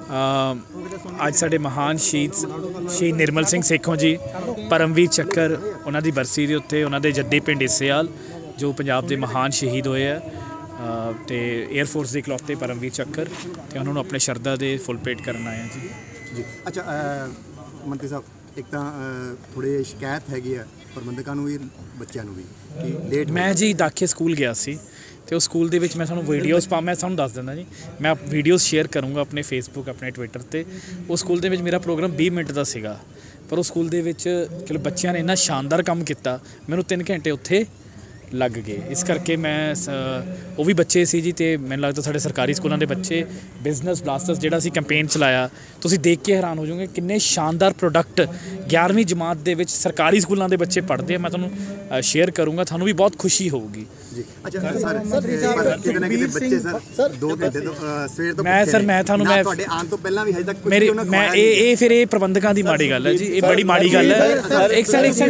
ਅੱਜ ਸਾਡੇ ਮਹਾਨ ਸ਼ਹੀਦ ਨਿਰਮਲ ਸਿੰਘ ਸੇਖੋਂ ਜੀ ਪਰਮਵੀਰ ਚੱਕਰ ਉਹਨਾਂ ਦੀ ਬਰਸੀ ਦੇ ਉੱਤੇ ਉਹਨਾਂ ਦੇ ਜੱਦੀ ਪਿੰਡ ਇਸੇਵਾਲ ਜੋ ਪੰਜਾਬ ਦੇ ਮਹਾਨ ਸ਼ਹੀਦ ਹੋਏ ਆ ਤੇ 에ਅਰ ਫੋਰਸ ਦੇ ਇਕਲੌਤੇ ਪਰਮਵੀਰ ਚੱਕਰ ਤੇ ਉਹਨਾਂ ਨੂੰ ਆਪਣੇ ਸ਼ਰਧਾ ਦੇ ਫੁੱਲ ਭੇਟ ਕਰਨ ਆਏ ਆ ਜੀ। ਅੱਛਾ ਮੰਤਰੀ ਸਾਹਿਬ, ਇੱਕ ਤਾਂ ਥੋੜ੍ਹੀ ਸ਼ਿਕਾਇਤ ਹੈਗੀ ਆ ਪ੍ਰਬੰਧਕਾਂ ਨੂੰ ਵੀ ਬੱਚਿਆਂ ਨੂੰ ਵੀ ਕਿ ਲੇਟ ਮੈਂ ਜੀ ਦਾਖੇ ਸਕੂਲ ਗਿਆ ਸੀ ਤੇ ਉਸ ਸਕੂਲ ਦੇ ਵਿੱਚ ਮੈਂ ਤੁਹਾਨੂੰ ਵੀਡੀਓਜ਼ ਮੈਂ ਤੁਹਾਨੂੰ ਦੱਸ ਦਿੰਦਾ ਜੀ, ਮੈਂ ਵੀਡੀਓਜ਼ ਸ਼ੇਅਰ ਕਰੂੰਗਾ ਆਪਣੇ ਫੇਸਬੁੱਕ ਆਪਣੇ ਟਵਿੱਟਰ ਤੇ। ਉਸ ਸਕੂਲ ਦੇ ਵਿੱਚ ਮੇਰਾ ਪ੍ਰੋਗਰਾਮ 20 ਮਿੰਟ ਦਾ ਸੀਗਾ, ਪਰ ਉਸ ਸਕੂਲ ਦੇ ਵਿੱਚ ਚਲੋ ਬੱਚਿਆਂ ਨੇ ਇੰਨਾ ਸ਼ਾਨਦਾਰ ਕੰਮ ਕੀਤਾ, ਮੈਨੂੰ 3 ਘੰਟੇ ਉੱਥੇ ਲੱਗ ਗਏ। ਇਸ ਕਰਕੇ ਮੈਂ ਉਹ ਵੀ ਬੱਚੇ ਸੀ ਜੀ ਤੇ ਮੈਨੂੰ ਲੱਗਦਾ ਸਾਡੇ ਸਰਕਾਰੀ ਸਕੂਲਾਂ ਦੇ ਬੱਚੇ ਬਿਜ਼ਨਸ ਬਲਾਸਟਰਸ ਜਿਹੜਾ ਅਸੀਂ ਕੈਂਪੇਨ ਚਲਾਇਆ, ਤੁਸੀਂ ਦੇਖ ਕੇ ਹੈਰਾਨ ਹੋ ਜਾਓਗੇ ਕਿੰਨੇ ਸ਼ਾਨਦਾਰ ਪ੍ਰੋਡਕਟ 11ਵੀਂ ਜਮਾਤ ਦੇ ਵਿੱਚ ਸਰਕਾਰੀ ਸਕੂਲਾਂ ਦੇ ਬੱਚੇ ਪੜ੍ਹਦੇ ਆ। ਮੈਂ ਤੁਹਾਨੂੰ ਸ਼ੇਅਰ ਕਰੂੰਗਾ, ਤੁਹਾਨੂੰ ਵੀ ਬਹੁਤ ਖੁਸ਼ੀ ਹੋਊਗੀ ਜੀ। ਅੱਛਾ ਸਰ, ਕਿਤੇ ਨਾ ਕਿਤੇ ਬੱਚੇ ਸਰ 2 ਘੰਟੇ ਤੋਂ ਸਵੇਰ ਤੋਂ ਮੈਂ ਤੁਹਾਨੂੰ ਤੁਹਾਡੇ ਆਉਣ ਤੋਂ ਪਹਿਲਾਂ ਵੀ ਹਜੇ ਤੱਕ ਮੇਰੀ ਮੈਂ ਇਹ ਫਿਰ ਇਹ ਪ੍ਰਬੰਧਕਾਂ ਦੀ ਮਾੜੀ ਗੱਲ ਹੈ ਜੀ, ਇਹ ਬੜੀ ਮਾੜੀ ਗੱਲ ਹੈ। ਇੱਕ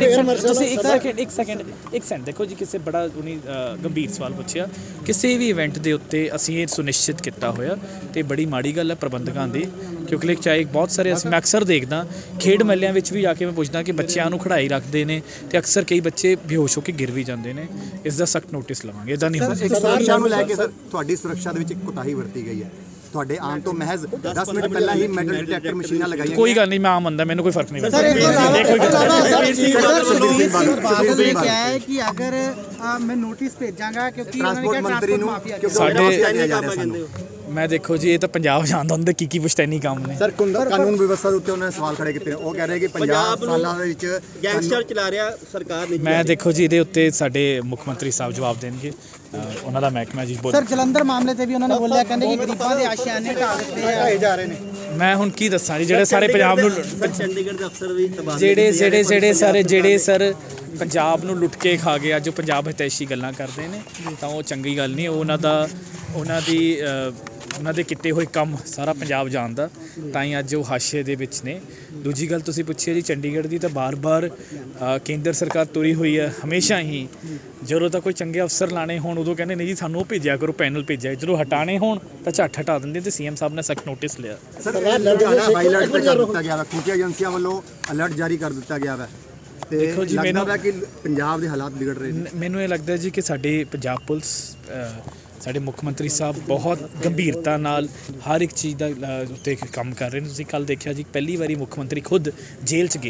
ਸੈਕਿੰਡ ਦੇਖੋ ਜੀ, ਕਿਸੇ ਬੜਾ ਉਹਨੇ ਗੰਭੀਰ ਸਵਾਲ ਪੁੱਛਿਆ, ਕਿਸੇ ਵੀ ਇਵੈਂਟ ਦੇ ਉੱਤੇ ਅਸੀਂ ਇਹ ਸੁਨਿਸ਼ਚਿਤ ਕੀਤਾ ਹੋਇਆ ਤੇ ਬੜੀ ਮਾੜੀ ਗੱਲ ਹੈ ਪ੍ਰਬੰਧਕਾਂ ਦੀ, ਕਿਉਂਕਿ ਚਾਹੇ ਬਹੁਤ ਸਾਰੇ ਮੈਂ ਅਕਸਰ ਦੇਖਦਾ ਖੇਡ ਮੇਲਿਆਂ ਵਿੱਚ ਵੀ ਜਾ ਕੇ ਮੈਂ ਪੁੱਛਦਾ ਕਿ ਬੱਚਿਆਂ ਨੂੰ ਖੜਾਈ ਰੱਖਦੇ ਨੇ ਤੇ ਅਕਸਰ ਕਈ ਬੱਚੇ ਬੇਹੋਸ਼ ਹੋ ਕੇ ਗਿਰ ਵੀ ਜਾਂਦੇ ਨੇ। ਇਸ ਦਾ ਸਖਤ ਨੋਟਿਸ ਲਵਾਂਗੇ, ਇੱਦਾਂ ਨਹੀਂ ਹੁੰਦਾ। ਸੁਰੱਖਿਆ ਨੂੰ ਲੈ ਕੇ ਸਰ ਤੁਹਾਡੀ ਸੁਰੱਖਿਆ ਦੇ ਵਿੱਚ ਕੋਤਾਹੀ ਵਰਤੀ ਗਈ ਹੈ, ਤੁਹਾਡੇ ਆਉਣ ਤੋਂ ਮਹਿਜ਼ 10 ਮਿੰਟ ਪਹਿਲਾਂ ਹੀ ਮੈਟਲ ਡਿਟੈਕਟਰ ਮਸ਼ੀਨਾਂ ਲਗਾਈਆਂ। ਕੋਈ ਗੱਲ ਨਹੀਂ, ਮੈਂ ਆਮ ਬੰਦਾ, ਮੈਨੂੰ ਕੋਈ ਫਰਕ ਨਹੀਂ ਪੈਂਦਾ। मैं नोटिस भेजांगा क्योंकि ट्रांसपोर्ट मंत्री मैं देखो जी, ये तो पंजाब जान ਹੁੰਦਾ ਕੀ ਪੁਸ਼ਤੈਨੀ ਕੰਮ ਨੇ। ਸਰ ਕਾਨੂੰਨ ਵਿਵਸਥਾ ਦੇ ਉੱਤੇ ਉਹਨਾਂ ਨੇ ਸਵਾਲ ਖੜੇ ਕੀਤੇ, ਉਹ ਕਹਿ ਰਹੇ ਕਿ ਪੰਜਾਬ ਸਾਲਾਂ ਦੇ ਵਿੱਚ ਗੈਂਗਸਟਰ ਚਲਾ ਰਿਹਾ ਸਰਕਾਰ ਨਹੀਂ। ਮੈਂ ਦੇਖੋ ਜੀ, ਇਹਦੇ ਉੱਤੇ ਸਾਡੇ ਮੁੱਖ ਮੰਤਰੀ ਸਾਹਿਬ ਜਵਾਬ ਦੇਣਗੇ, ਉਹਨਾਂ ਦਾ ਮਹਿਕਮਾ ਜੀ। ਸਰ ਜਲੰਧਰ ਮਾਮਲੇ ਤੇ ਵੀ ਉਹਨਾਂ ਨੇ ਬੋਲਿਆ, ਕਹਿੰਦੇ ਕਿ ਗਰੀਬਾਂ ਦੇ ਆਸ਼ਿਆਨੇ ਢਾਏ ਜਾ ਰਹੇ ਨੇ। ਮੈਂ ਹੁਣ ਕੀ ਦੱਸਾਂ ਜੀ, ਜਿਹੜੇ ਸਾਰੇ ਪੰਜਾਬ ਨੂੰ ਚੰਡੀਗੜ੍ਹ ਦੇ ਅਫਸਰ ਵੀ ਜਿਹੜੇ ਸਰ ਪੰਜਾਬ ਨੂੰ ਲੁੱਟ ਕੇ ਖਾ ਗਏ, ਅੱਜ ਉਹ ਪੰਜਾਬ ਹਿਤੈਸ਼ੀ ਗੱਲਾਂ ਕਰਦੇ ਨੇ ਤਾਂ ਉਹ ਚੰਗੀ ਗੱਲ ਨਹੀਂ। ਉਹਨਾਂ ਦੇ ਕੀਤੇ ਹੋਏ ਕੰਮ ਸਾਰਾ ਪੰਜਾਬ ਜਾਣਦਾ, ਤਾਂ ਹੀ ਅੱਜ ਉਹ ਹਾਸ਼ੀਏ ਦੇ ਵਿੱਚ ਨੇ। ਦੂਜੀ ਗੱਲ ਤੁਸੀਂ ਪੁੱਛੀ ਜੀ ਚੰਡੀਗੜ੍ਹ ਦੀ, ਤਾਂ ਬਾਰ-ਬਾਰ ਕੇਂਦਰ ਸਰਕਾਰ ਤੁਰੀ ਹੋਈ ਹੈ ਹਮੇਸ਼ਾ ਹੀ, ਜਦੋਂ ਤਾਂ ਕੋਈ ਚੰਗੇ ਅਫਸਰ ਲਾਣੇ ਹੋਣ ਉਦੋਂ ਕਹਿੰਦੇ ਨਹੀਂ ਜੀ ਸਾਨੂੰ ਉਹ ਭੇਜਿਆ ਕਰੋ, ਪੈਨਲ ਭੇਜਿਆ, ਜਦੋਂ ਹਟਾਣੇ ਹੋਣ ਤਾਂ ਝੱਟ ਹਟਾ ਦਿੰਦੇ ਤੇ ਸੀਐਮ ਸਾਹਿਬ ਨੇ ਸਖਤ ਨੋਟਿਸ ਲਿਆ। ਸਰ ਹਾਈਲਾਈਟ ਕਰ ਦਿੱਤਾ ਗਿਆ ਵਾ, ਖੁਫੀਆ ਏਜੰਸੀਆਂ ਵੱਲੋਂ ਅਲਰਟ ਜਾਰੀ ਕਰ ਦਿੱਤਾ ਗਿਆ ਵਾ ਤੇ ਦੇਖੋ ਜੀ, ਮੈਨੂੰ ਕਿ ਪੰਜਾਬ ਦੇ ਹਾਲਾਤ ਵਿਗੜ ਰਹੇ ਨੇ। ਮੈਨੂੰ ਇਹ ਲੱਗਦਾ ਜੀ ਕਿ ਸਾਡੇ ਪੰਜਾਬ ਪੁਲਿਸ, ਸਾਡੇ ਮੁੱਖ ਮੰਤਰੀ ਸਾਹਿਬ ਬਹੁਤ ਗੰਭੀਰਤਾ ਨਾਲ ਹਰ ਇੱਕ ਚੀਜ਼ ਦਾ ਉੱਤੇ ਕੰਮ ਕਰ ਰਹੇ ਨੇ। ਤੁਸੀਂ ਕੱਲ੍ਹ ਦੇਖਿਆ ਜੀ, ਪਹਿਲੀ ਵਾਰੀ ਮੁੱਖ ਮੰਤਰੀ ਖੁਦ ਜੇਲ੍ਹ 'ਚ ਗਏ,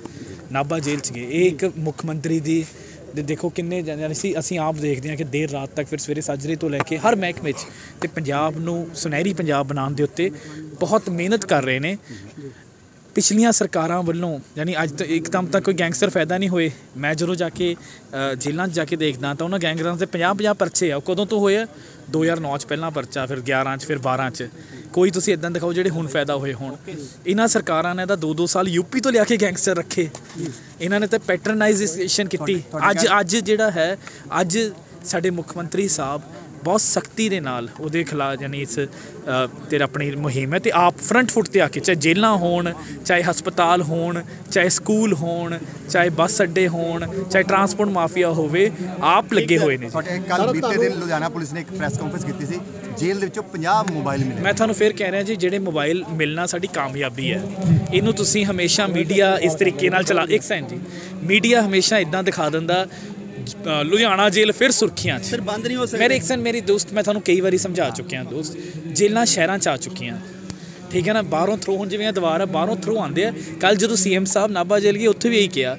ਨਾਭਾ ਜੇਲ੍ਹ 'ਚ ਗਏ। ਇਹ ਇੱਕ ਮੁੱਖ ਮੰਤਰੀ ਦੀ ਦੇਖੋ ਕਿੰਨੇ ਅਸੀਂ ਆਪ ਦੇਖਦੇ ਹਾਂ ਕਿ ਦੇਰ ਰਾਤ ਤੱਕ, ਫਿਰ ਸਵੇਰੇ ਸਾਜਰੇ ਤੋਂ ਲੈ ਕੇ ਹਰ ਮਹਿਕਮੇ 'ਚ ਤੇ ਪੰਜਾਬ ਨੂੰ ਸੁਨਹਿਰੀ ਪੰਜਾਬ ਬਣਾਉਣ ਦੇ ਉੱਤੇ ਬਹੁਤ ਮਿਹਨਤ ਕਰ ਰਹੇ ਨੇ। ਪਿਛਲੀਆਂ ਸਰਕਾਰਾਂ ਵੱਲੋਂ ਯਾਨੀ ਅੱਜ ਤੋਂ ਇੱਕਦਮ ਤੱਕ ਕੋਈ ਗੈਂਗਸਟਰ ਫਾਇਦਾ ਨਹੀਂ ਹੋਏ। ਮੈਂ ਜਦੋਂ ਜਾ ਕੇ ਜੇਲ੍ਹਾਂ 'ਚ ਜਾ ਕੇ ਦੇਖਦਾ ਤਾਂ ਉਹਨਾਂ ਗੈਂਗਸਟਰਾਂ ਦੇ 50 ਪਰਚੇ ਆ। ਉਹ ਕਦੋਂ ਤੋਂ ਹੋਏ ਆ? 2009 'ਚ ਪਹਿਲਾਂ ਪਰਚਾ, ਫਿਰ 11 'ਚ, ਫਿਰ 12 'ਚ। ਕੋਈ ਤੁਸੀਂ ਇੱਦਾਂ ਦਿਖਾਓ ਜਿਹੜੇ ਹੁਣ ਫਾਇਦਾ ਹੋਏ ਹੋਣ। ਇਹਨਾਂ ਸਰਕਾਰਾਂ ਨੇ ਤਾਂ 2-2 ਸਾਲ ਯੂਪੀ ਤੋਂ ਲਿਆ ਕੇ ਗੈਂਗਸਟਰ ਰੱਖੇ, ਇਹਨਾਂ ਨੇ ਤਾਂ ਪੈਟਰਨਾਈਜੇਸ਼ਨ ਕੀਤੀ। ਅੱਜ ਜਿਹੜਾ ਹੈ, ਅੱਜ ਸਾਡੇ ਮੁੱਖ ਮੰਤਰੀ ਸਾਹਿਬ ਬਹੁਤ ਸਖਤੀ ਦੇ ਨਾਲ ਉਹਦੇ ਖਿਲਾਫ ਯਾਨੀ ਇਸ ਤੇਰਾ ਆਪਣੀ ਮੁਹਿੰਮ ਹੈ ਤੇ ਆਪ ਫਰੰਟ ਫੁੱਟ 'ਤੇ ਆ ਕੇ, ਚਾਹੇ ਜੇਲ੍ਹਾਂ ਹੋਣ, ਚਾਹੇ ਹਸਪਤਾਲ ਹੋਣ, ਚਾਹੇ ਸਕੂਲ ਹੋਣ, ਚਾਹੇ ਬੱਸ ਅੱਡੇ ਹੋਣ, ਚਾਹੇ ਟਰਾਂਸਪੋਰਟ ਮਾਫੀਆ ਹੋਵੇ, ਆਪ ਲੱਗੇ ਹੋਏ ਨੇ। ਕੱਲ੍ਹ ਬੀਤੇ ਦਿਨ ਲੁਧਿਆਣਾ ਪੁਲਿਸ ਨੇ ਇੱਕ ਪ੍ਰੈਸ ਕਾਨਫਰੰਸ ਕੀਤੀ ਸੀ, ਜੇਲ੍ਹ ਦੇ ਵਿੱਚੋਂ 50 ਮੋਬਾਈਲ ਮਿਲੇ। ਮੈਂ ਤੁਹਾਨੂੰ ਫਿਰ ਕਹਿ ਰਿਹਾ ਜੀ, ਜਿਹੜੇ ਮੋਬਾਈਲ ਮਿਲਣਾ ਸਾਡੀ ਕਾਮਯਾਬੀ ਹੈ। ਇਹਨੂੰ ਤੁਸੀਂ ਹਮੇਸ਼ਾ ਮੀਡੀਆ ਇਸ ਤਰੀਕੇ ਨਾਲ ਚਲਾ, ਇੱਕ ਸੈਕਿੰਡ ਜੀ, ਮੀਡੀਆ ਹਮੇਸ਼ਾ ਇੱਦਾਂ ਦਿਖਾ ਦਿੰਦਾ ਲੁਧਿਆਣਾ ਜੇਲ੍ਹ ਫਿਰ ਸੁਰਖੀਆਂ 'ਚ ਬੰਦ ਨਹੀਂ ਹੋ ਸਕਦਾ। ਮੇਰੀ ਦੋਸਤ, ਮੈਂ ਤੁਹਾਨੂੰ ਕਈ ਵਾਰੀ ਸਮਝਾ ਚੁੱਕਿਆ ਦੋਸਤ, ਜੇਲ੍ਹਾਂ ਸ਼ਹਿਰਾਂ 'ਚ ਆ ਚੁੱਕੀਆਂ, ਠੀਕ ਹੈ ਨਾ। ਬਾਹਰੋਂ ਥਰੂ, ਹੁਣ ਜਿਵੇਂ ਦੀਵਾਰ ਹੈ, ਬਾਹਰੋਂ ਥਰੂ ਆਉਂਦੇ ਆ। ਕੱਲ੍ਹ ਜਦੋਂ ਸੀਐਮ ਸਾਹਿਬ ਨਾਭਾ ਜੇਲ੍ਹ ਗਏ, ਉੱਥੇ ਵੀ ਇਹੀ ਕਿਹਾ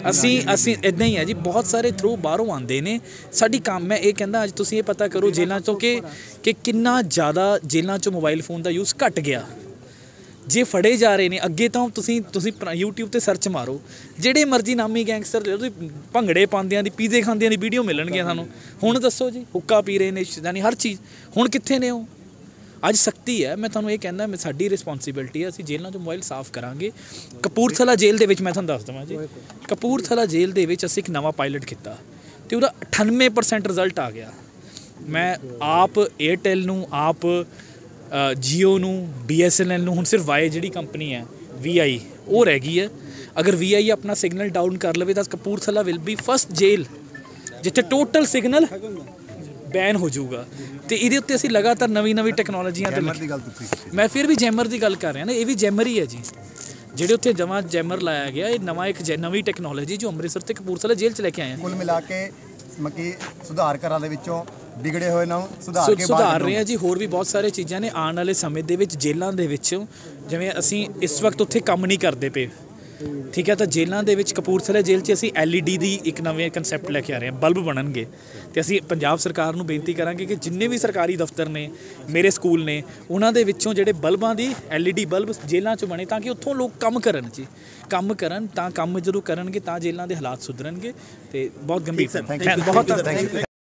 ਅਸੀਂ ਇੱਦਾਂ ਹੀ ਹੈ ਜੀ, ਬਹੁਤ ਸਾਰੇ ਥਰੂ ਬਾਹਰੋਂ ਆਉਂਦੇ ਨੇ। ਸਾਡੀ ਕੰਮ ਹੈ ਇਹ ਕਹਿੰਦਾ, ਅੱਜ ਤੁਸੀਂ ਇਹ ਪਤਾ ਕਰੋ ਜੇਲ੍ਹਾਂ 'ਚੋਂ ਕਿ ਕਿੰਨਾ ਜ਼ਿਆਦਾ ਜੇਲ੍ਹਾਂ 'ਚੋਂ ਮੋਬਾਈਲ ਫੋਨ ਦਾ ਯੂਜ਼ ਘੱਟ ਗਿਆ। ਜੇ ਫੜੇ ਜਾ ਰਹੇ ਨੇ ਅੱਗੇ ਤਾਂ ਤੁਸੀਂ YouTube 'ਤੇ ਸਰਚ ਮਾਰੋ, ਜਿਹੜੇ ਮਰਜ਼ੀ ਨਾਮੀ ਗੈਂਗਸਟਰ ਤੁਸੀਂ ਭੰਗੜੇ ਪਾਉਂਦਿਆਂ ਦੀ, ਪੀਜ਼ੇ ਖਾਂਦਿਆਂ ਦੀ ਵੀਡੀਓ ਮਿਲਣਗੀਆਂ ਸਾਨੂੰ। ਹੁਣ ਦੱਸੋ ਜੀ, ਹੁੱਕਾ ਪੀ ਰਹੇ ਨੇ, ਯਾਨੀ ਹਰ ਚੀਜ਼। ਹੁਣ ਕਿੱਥੇ ਨੇ ਉਹ? ਅੱਜ ਸਖਤੀ ਹੈ। ਮੈਂ ਤੁਹਾਨੂੰ ਇਹ ਕਹਿੰਦਾ, ਸਾਡੀ ਰਿਸਪੌਂਸੀਬਿਲਟੀ ਹੈ, ਅਸੀਂ ਜੇਲ੍ਹਾਂ 'ਚੋਂ ਮੋਬਾਈਲ ਸਾਫ਼ ਕਰਾਂਗੇ। ਕਪੂਰਥਲਾ ਜੇਲ੍ਹ ਦੇ ਵਿੱਚ ਮੈਂ ਤੁਹਾਨੂੰ ਦੱਸ ਦੇਵਾਂ ਜੀ, ਕਪੂਰਥਲਾ ਜੇਲ੍ਹ ਦੇ ਵਿੱਚ ਅਸੀਂ ਇੱਕ ਨਵਾਂ ਪਾਇਲਟ ਕੀਤਾ ਅਤੇ ਉਹਦਾ 98% ਰਿਜ਼ਲਟ ਆ ਗਿਆ। ਮੈਂ ਆਪ ਏਅਰਟੈਲ ਨੂੰ, ਆਪ ਜੀਓ ਨੂੰ, BSNL ਨੂੰ, ਹੁਣ ਸਿਰਫ ਵਾਈ ਜਿਹੜੀ ਕੰਪਨੀ ਹੈ VI ਉਹ ਰਹਿ ਗਈ ਹੈ। ਅਗਰ VI ਆਪਣਾ ਸਿਗਨਲ ਡਾਊਨ ਕਰ ਲਵੇ ਤਾਂ Kapurthala will be first jail ਜਿੱਥੇ ਟੋਟਲ ਸਿਗਨਲ ਬੈਨ ਹੋ ਜਾਊਗਾ। ਤੇ ਇਹਦੇ ਉੱਤੇ ਅਸੀਂ ਲਗਾਤਾਰ ਨਵੀਂ ਟੈਕਨੋਲੋਜੀਆਂ ਤੇ ਦੀ ਗੱਲ ਤੁਸੀਂ ਕੀਤੀ। ਮੈਂ ਫਿਰ ਵੀ ਜੈਮਰ ਦੀ ਗੱਲ ਕਰ ਰਿਹਾ ਨਾ, ਇਹ ਵੀ ਜੈਮਰ ਹੀ ਹੈ ਜੀ। ਜਿਹੜੇ ਉੱਥੇ ਜਮਾਂ ਜੈਮਰ ਲਾਇਆ ਗਿਆ, ਇਹ ਨਵਾਂ ਇੱਕ ਨਵੀਂ ਟੈਕਨੋਲੋਜੀ ਜੋ ਅੰਮ੍ਰਿਤਸਰ ਤੇ ਕਪੂਰਥਲਾ ਜੇਲ੍ਹ 'ਚ ਲੈ ਕੇ ਆਏ ਆ। ਕੁੱਲ ਮਿਲਾ ਕੇ ਮੱਕੀ ਸੁਧਾਰ ਘਰਾਂ ਦੇ ਵਿੱਚੋਂ ਵਿਗੜੇ ਹੋਏ ਨੂੰ ਸੁਧਾਰ ਰਹੇ ਆ ਜੀ। ਹੋਰ ਵੀ ਬਹੁਤ ਸਾਰੀਆਂ ਚੀਜ਼ਾਂ ਨੇ ਆਉਣ ਵਾਲੇ ਸਮੇਂ ਦੇ ਵਿੱਚ ਜੇਲ੍ਹਾਂ ਦੇ ਵਿੱਚ, ਜਿਵੇਂ ਅਸੀਂ ਇਸ ਵਕਤ ਉੱਥੇ ਕੰਮ ਨਹੀਂ ਕਰਦੇ ਪਏ, ਠੀਕ ਹੈ, ਤਾਂ ਜੇਲ੍ਹਾਂ ਦੇ ਵਿੱਚ ਕਪੂਰਥਲਾ ਜੇਲ੍ਹ 'ਚ ਅਸੀਂ LED ਦੀ ਇੱਕ ਨਵੇਂ ਕਨਸੈਪਟ ਲੈ ਕੇ ਆ ਰਹੇ ਹਾਂ, ਬਲਬ ਬਣਨਗੇ। ਤੇ ਅਸੀਂ ਪੰਜਾਬ ਸਰਕਾਰ ਨੂੰ ਬੇਨਤੀ ਕਰਾਂਗੇ ਕਿ ਜਿੰਨੇ ਵੀ ਸਰਕਾਰੀ ਦਫ਼ਤਰ ਨੇ, ਮੇਰੇ ਸਕੂਲ ਨੇ, ਉਹਨਾਂ ਦੇ ਵਿੱਚੋਂ ਜਿਹੜੇ ਬਲਬਾਂ ਦੀ LED ਬਲਬ ਜੇਲ੍ਹਾਂ 'ਚ ਬਣੇ, ਤਾਂ ਕਿ ਉੱਥੋਂ ਲੋਕ ਕੰਮ ਕਰਨ ਜੀ, ਕੰਮ ਕਰਨ। ਤਾਂ ਕੰਮ ਜਦੋਂ ਕਰਨਗੇ ਤਾਂ ਜੇਲ੍ਹਾਂ ਦੇ ਹਾਲਾਤ ਸੁਧਰਨਗੇ। ਤੇ ਬਹੁਤ ਗੰਭੀਰ ਬਹੁਤ